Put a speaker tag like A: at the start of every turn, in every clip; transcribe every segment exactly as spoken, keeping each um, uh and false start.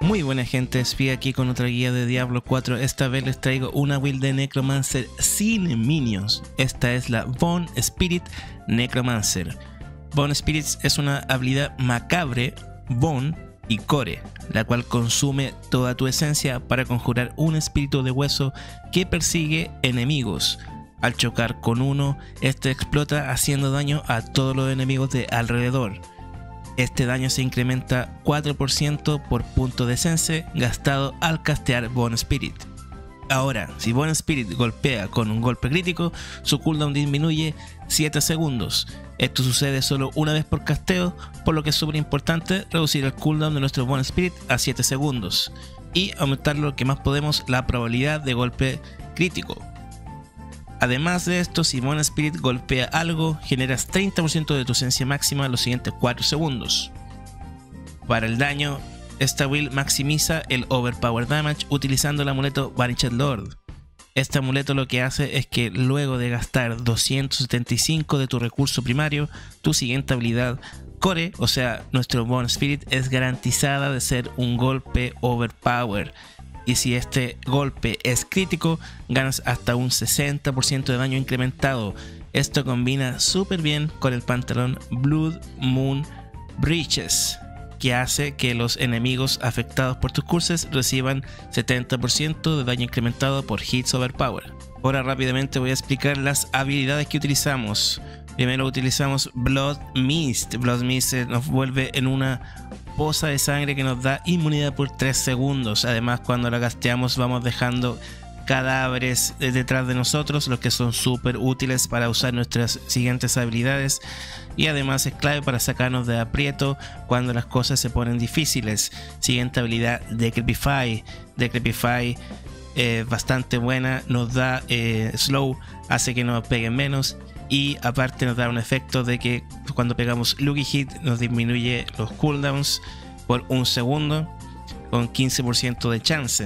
A: Muy buena gente, Espía aquí con otra guía de Diablo cuatro. Esta vez les traigo una build de Necromancer sin minions. Esta es la Bone Spirit Necromancer. Bone Spirits es una habilidad macabre, Bone y Core, la cual consume toda tu esencia para conjurar un espíritu de hueso que persigue enemigos. Al chocar con uno, este explota haciendo daño a todos los enemigos de alrededor. Este daño se incrementa cuatro por ciento por punto de esencia gastado al castear Bone Spirit. Ahora, si Bone Spirit golpea con un golpe crítico, su cooldown disminuye siete segundos. Esto sucede solo una vez por casteo, por lo que es súper importante reducir el cooldown de nuestro Bone Spirit a siete segundos y aumentar lo que más podemos la probabilidad de golpe crítico. Además de esto, si Bone Spirit golpea algo, generas treinta por ciento de tu esencia máxima en los siguientes cuatro segundos. Para el daño, esta build maximiza el Overpower Damage utilizando el amuleto Vanished Lord. Este amuleto lo que hace es que luego de gastar doscientos setenta y cinco de tu recurso primario, tu siguiente habilidad Core, o sea, nuestro Bone Spirit, es garantizada de ser un golpe Overpower. Y si este golpe es crítico, ganas hasta un sesenta por ciento de daño incrementado. Esto combina súper bien con el pantalón Blood Moon Breaches, que hace que los enemigos afectados por tus curses reciban setenta por ciento de daño incrementado por hits overpower. Ahora rápidamente voy a explicar las habilidades que utilizamos. Primero utilizamos Blood Mist. Blood Mist nos vuelve en una poza de sangre que nos da inmunidad por tres segundos. Además, cuando la casteamos vamos dejando cadáveres detrás de nosotros, los que son súper útiles para usar nuestras siguientes habilidades, y además es clave para sacarnos de aprieto cuando las cosas se ponen difíciles. Siguiente habilidad, Decrepify. Decrepify eh, bastante buena, nos da eh, slow, hace que nos peguen menos, y aparte nos da un efecto de que cuando pegamos Lucky Hit nos disminuye los cooldowns por un segundo con quince por ciento de chance.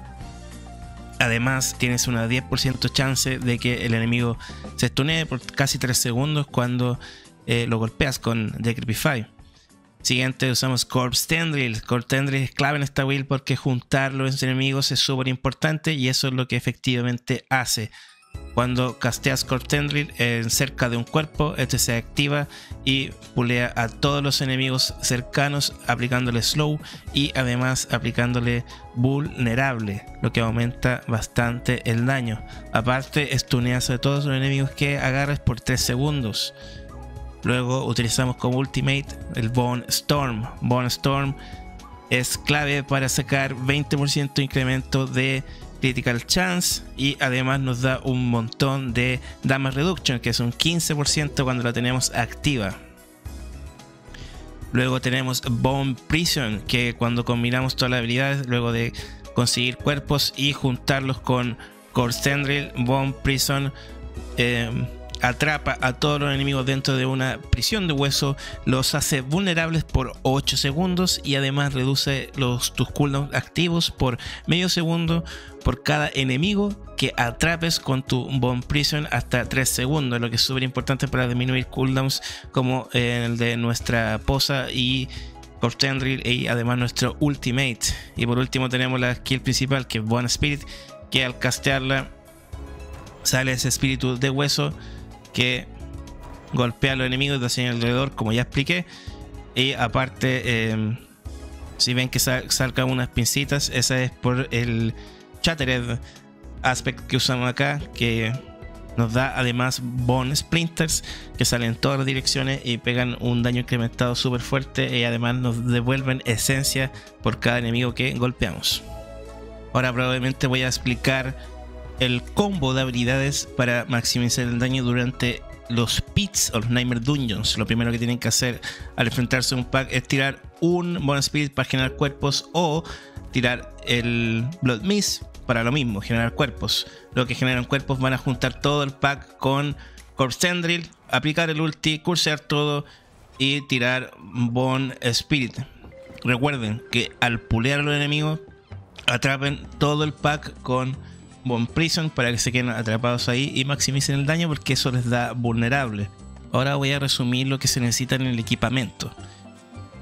A: Además tienes una diez por ciento chance de que el enemigo se stunee por casi tres segundos cuando eh, lo golpeas con Decrepify. Siguiente usamos Corpse Tendril. Corpse Tendril es clave en esta build porque juntar los enemigos es súper importante y eso es lo que efectivamente hace. Cuando casteas Corpse Tendril en cerca de un cuerpo, este se activa y pulea a todos los enemigos cercanos aplicándole slow y además aplicándole vulnerable, lo que aumenta bastante el daño. Aparte, stuneas a todos los enemigos que agarres por tres segundos. Luego utilizamos como ultimate el Bone Storm. Bone Storm es clave para sacar veinte por ciento de incremento de Critical Chance y además nos da un montón de Damage Reduction, que es un quince por ciento cuando la tenemos activa. Luego tenemos Bone Prison, que cuando combinamos todas las habilidades, luego de conseguir cuerpos y juntarlos con Corpse Tendril, Bone Prison eh, atrapa a todos los enemigos dentro de una prisión de hueso, los hace vulnerables por ocho segundos y además reduce los, tus cooldowns activos por medio segundo por cada enemigo que atrapes con tu Bone Prison hasta tres segundos, lo que es súper importante para disminuir cooldowns como el de nuestra poza y Corpse Tendril y además nuestro ultimate. Y por último tenemos la skill principal, que es Bone Spirit, que al castearla sale ese espíritu de hueso que golpea a los enemigos de hacia alrededor, como ya expliqué. Y aparte, eh, si ven que sal, salgan unas pincitas, esa es por el Shattered Aspect que usamos acá, que nos da además Bone Splinters que salen en todas las direcciones y pegan un daño incrementado súper fuerte, y además nos devuelven esencia por cada enemigo que golpeamos. Ahora probablemente voy a explicar el combo de habilidades para maximizar el daño durante los pits o los Nightmare Dungeons. Lo primero que tienen que hacer al enfrentarse a un pack es tirar un Bone Spirit para generar cuerpos o tirar el Blood Mist para lo mismo, generar cuerpos. Lo que generan cuerpos van a juntar todo el pack con Corpse Tendril, aplicar el ulti, cursear todo y tirar Bone Spirit. Recuerden que al pulear a los enemigos atrapen todo el pack con Bone Prison para que se queden atrapados ahí y maximicen el daño, porque eso les da vulnerable. Ahora voy a resumir lo que se necesita en el equipamiento.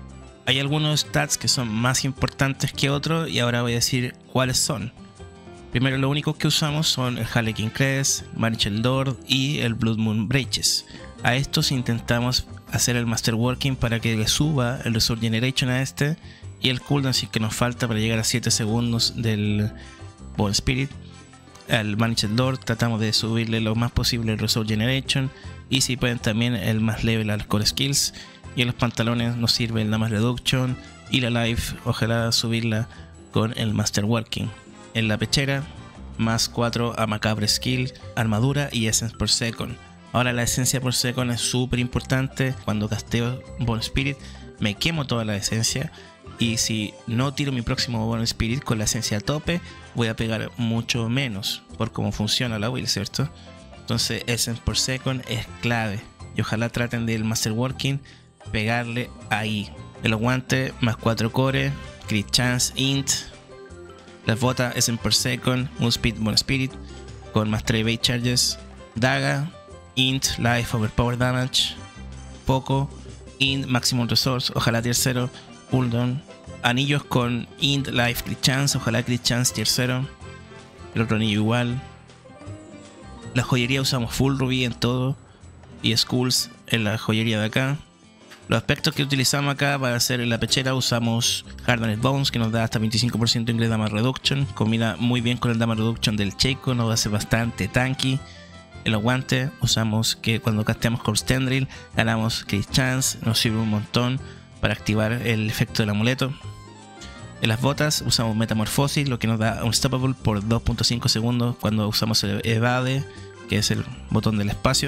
A: Hay algunos stats que son más importantes que otros y ahora voy a decir cuáles son. Primero, lo único que usamos son el Harlequin Crest, Marichal Lord y el Blood Moon Breaches. A estos intentamos hacer el Masterworking para que le suba el Resource Generation a este y el cooldown si que nos falta para llegar a siete segundos del Bone Spirit. Al Marichal Lord tratamos de subirle lo más posible el Resource Generation y si pueden también el más level al Core Skills. Y en los pantalones nos sirve el Damage Reduction y la Life, ojalá subirla con el Masterworking. En la pechera, más cuatro a Macabre Skill, armadura y Essence per Second. Ahora la esencia por second es súper importante. Cuando casteo Bone Spirit me quemo toda la esencia. Y si no tiro mi próximo Bone Spirit con la esencia a tope, voy a pegar mucho menos por cómo funciona la build, ¿cierto? Entonces Essence per Second es clave. Y ojalá traten del Masterworking pegarle ahí. El aguante más cuatro core, crit chance, int. Las botas Essence per Second, Moon Speed, Bone Spirit con más tres bait charges. Daga, int, life, overpower damage. Poco, int, maximum resource, ojalá tier cero, cooldown. Anillos con int, life, crit chance, ojalá crit chance tier cero. El otro anillo igual. La joyería usamos full ruby en todo y skulls en la joyería de acá. Los aspectos que utilizamos acá para hacer en la pechera usamos Hardened Bones, que nos da hasta veinticinco por ciento de Increase Damage Reduction. Combina muy bien con el Damage Reduction del Cheiko, nos hace bastante tanky. El aguante usamos que cuando casteamos Corpse Tendril ganamos Crit Chance, nos sirve un montón para activar el efecto del amuleto. En las botas usamos Metamorphosis, lo que nos da Unstoppable por dos punto cinco segundos cuando usamos el Evade, que es el botón del espacio.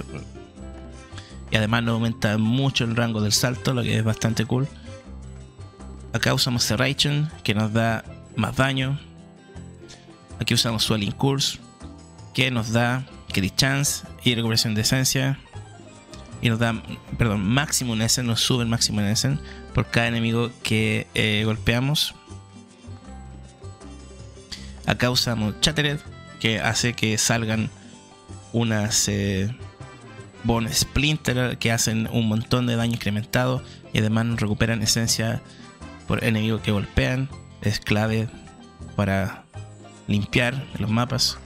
A: Y además nos aumenta mucho el rango del salto, lo que es bastante cool. Acá usamos Serration, que nos da más daño. Aquí usamos Swelling Curse, que nos da Crit Chance y recuperación de esencia. Y nos da, perdón, Maximum Essence, nos sube el Maximum Essence por cada enemigo que eh, golpeamos. Acá usamos Chattered, que hace que salgan unas... Eh, Bone Splinter que hacen un montón de daño incrementado y además nos recuperan esencia por enemigo que golpean. Es clave para limpiar los mapas.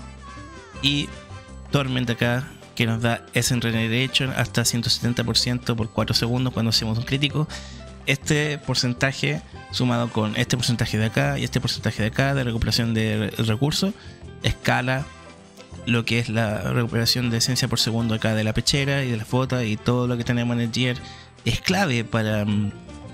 A: Y Torment acá, que nos da Essence Regeneration hasta ciento setenta por ciento por cuatro segundos cuando hacemos un crítico. Este porcentaje sumado con este porcentaje de acá y este porcentaje de acá de recuperación de recursos escala lo que es la recuperación de esencia por segundo acá de la pechera y de las botas y todo lo que tenemos en el gear. Es clave para um,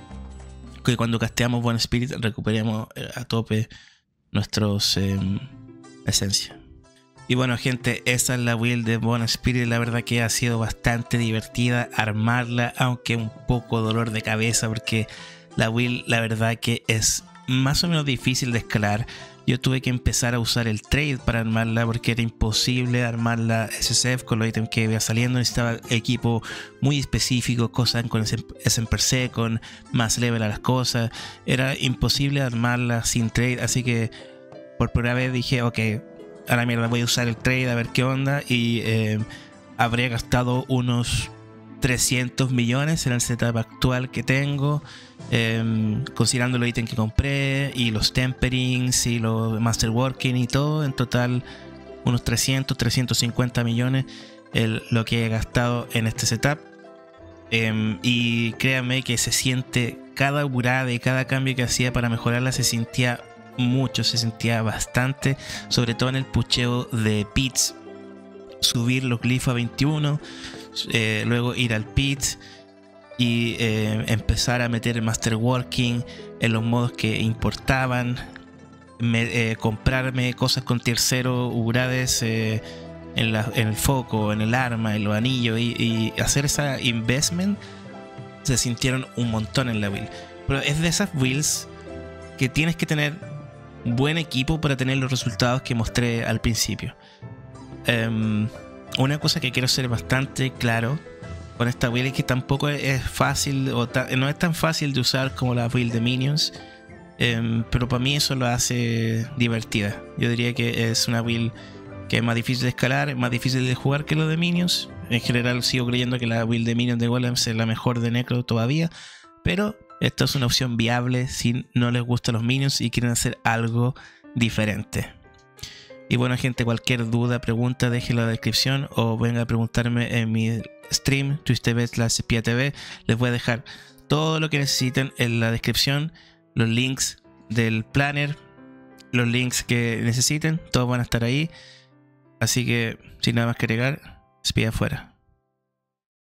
A: que cuando casteamos Bone Spirit recuperemos a tope nuestros eh, esencia. Y bueno, gente, esa es la build de Bone Spirit. La verdad que ha sido bastante divertida armarla, aunque un poco dolor de cabeza porque la build la verdad que es más o menos difícil de escalar. Yo tuve que empezar a usar el trade para armarla porque era imposible armar la S S F con los ítems que iba saliendo. Necesitaba equipo muy específico, cosas con Essence per Second, más level a las cosas. Era imposible armarla sin trade, así que por primera vez dije, ok, a la mierda voy a usar el trade a ver qué onda. Y eh, habría gastado unos trescientos millones en el setup actual que tengo, eh, considerando los ítems que compré y los temperings y los masterworking y todo. En total unos trescientos, trescientos cincuenta millones el, lo que he gastado en este setup. eh, y créanme que se siente cada burada y cada cambio que hacía para mejorarla, se sentía mucho, se sentía bastante, sobre todo en el pucheo de pits, subir los glifos a veintiuno. Eh, luego ir al pit y eh, empezar a meter el masterworking en los modos que importaban, me, eh, comprarme cosas con tercero urades eh, en, la, en el foco, en el arma, en los anillos y, y hacer esa investment. Se sintieron un montón en la build, pero es de esas builds que tienes que tener buen equipo para tener los resultados que mostré al principio. um, Una cosa que quiero ser bastante claro con esta build es que tampoco es fácil o no es tan fácil de usar como la build de Minions, eh, pero para mí eso lo hace divertida. Yo diría que es una build que es más difícil de escalar, es más difícil de jugar que lo de Minions. En general sigo creyendo que la build de Minions de Golems es la mejor de Necro todavía, pero Esto es una opción viable si no les gustan los minions y quieren hacer algo diferente. Y bueno, gente, cualquier duda, pregunta, déjenlo en la descripción o venga a preguntarme en mi stream, twitch punto tv slash espía T V. Les voy a dejar todo lo que necesiten en la descripción, los links del planner, los links que necesiten, todos van a estar ahí. Así que, sin nada más que agregar, espía afuera.